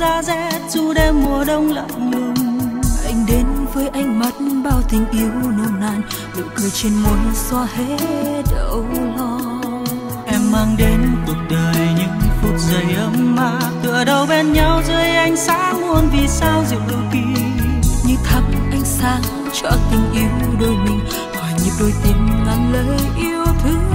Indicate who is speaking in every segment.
Speaker 1: giá rét, dù đêm mùa đông lạnh lùng.
Speaker 2: Anh đến với ánh mắt bao tình yêu nồng nàn, nụ cười trên môi xóa hết âu lo.
Speaker 1: Em mang đến cuộc đời những phút giây ấm áp, tựa đầu bên nhau dưới ánh sáng muôn vì sao diệu kỳ.
Speaker 2: Như thắp ánh sáng cho tình yêu đôi mình, hòa nhịp đôi tim ngàn lời yêu thương.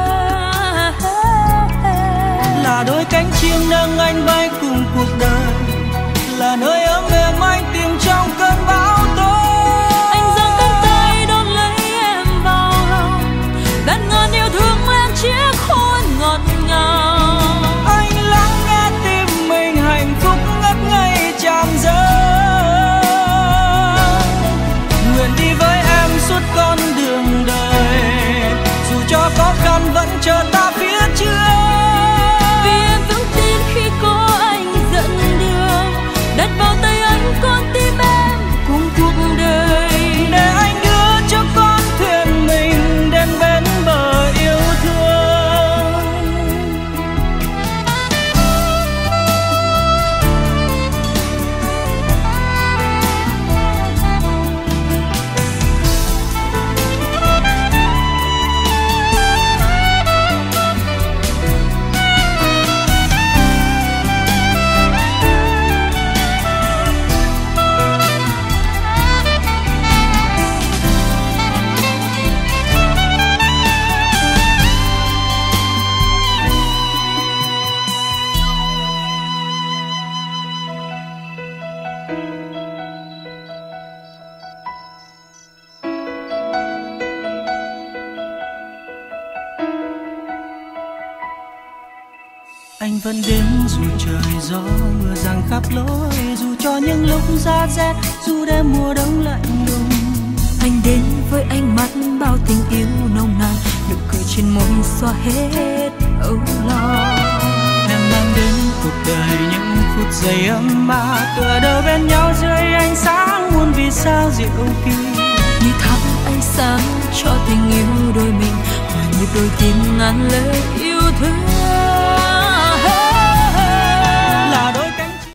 Speaker 1: Là đôi cánh chim nâng anh bay cùng cuộc đời, là nơi ấm êm anh tìm trong cơn bão tố.
Speaker 2: Anh giang cánh tay đón lấy em vào lòng, đan ngàn yêu thương em chiếc hôn ngọt ngào.
Speaker 1: Anh lắng nghe tim mình hạnh phúc ngất ngây tràn dâng. Nguyện đi với em suốt con đường đời, dù cho khó khăn vẫn chờ ta phía trước.
Speaker 2: Đặt vào tay anh con tim em cùng cuộc đời,
Speaker 1: để anh đưa cho con thuyền mình đến bên bờ yêu thương. Anh vẫn đến dù trời gió mưa giăng khắp lối, dù cho những lúc giá rét, dù đêm mùa đông lạnh lùng.
Speaker 2: Anh đến với ánh mắt bao tình yêu nồng nàn, nụ cười trên môi xóa hết âu lo.
Speaker 1: Em mang đến cuộc đời những phút giây ấm áp, tựa đầu bên nhau dưới ánh sáng muôn vì sao diệu kỳ.
Speaker 2: Như thắp ánh sáng cho tình yêu đôi mình, hòa nhịp đôi tim ngàn lời yêu thương.